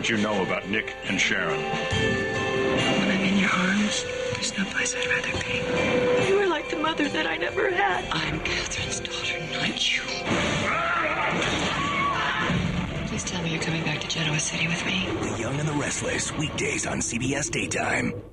what you know about Nick and Sharon. When I'm in your arms, there's no place I'd rather be. You were like the mother that I never had. I'm Catherine's daughter, not you. Please tell me you're coming back to Genoa City with me. The Young and the Restless, weekdays on CBS Daytime.